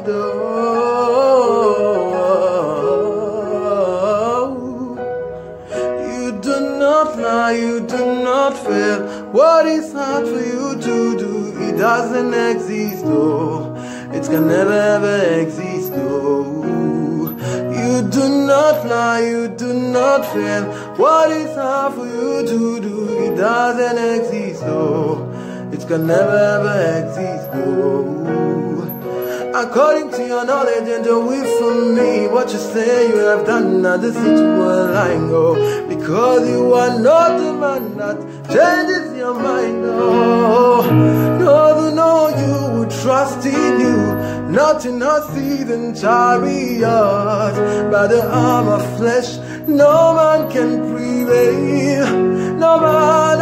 You do not lie, you do not fail. What is hard for you to do, it doesn't exist, oh. It can never ever exist, oh. You do not lie, you do not fail. What is hard for you to do, it doesn't exist, oh. It can never ever exist, oh. According to your knowledge and your will from me, what you say you have done, not the situation lying, oh. Because you are not the man that changes your mind, oh. No, you would trust in you, not in horses and chariots. By the arm of flesh, no man can prevail. No man.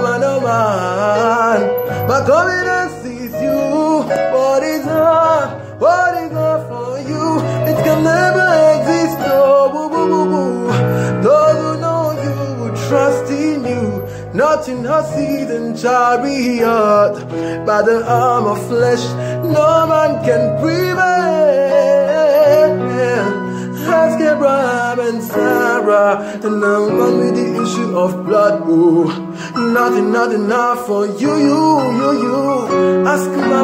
My confidence is you. What is hard for you? It can never exist, oh. Those who know you would trust in you, not in horses and chariot. By the arm of flesh, no man can prevail. Ask Abraham and Sarah, and the man with the issue of blood, oh. Nothing enough for you. Ask my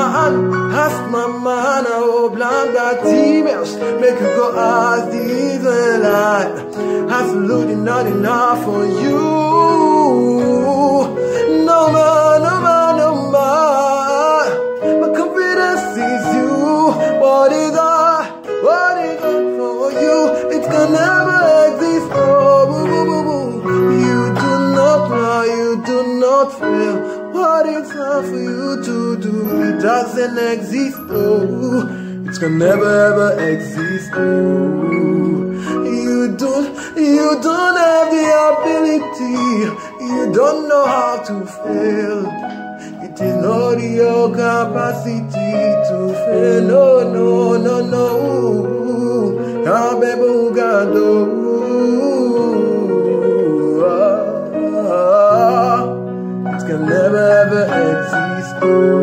man, oh, blind that emails, make you go ask the Israelite. Absolutely not enough for you. No man. My confidence is you. What is that for you? It can never exist, oh. You do not lie, you do not fail. What is hard for you to do, it doesn't exist, oh. It can never ever exist, oh. You don't have the ability, you don't know how to fail. It is not your capacity to fail, no. It can never ever exist, oh.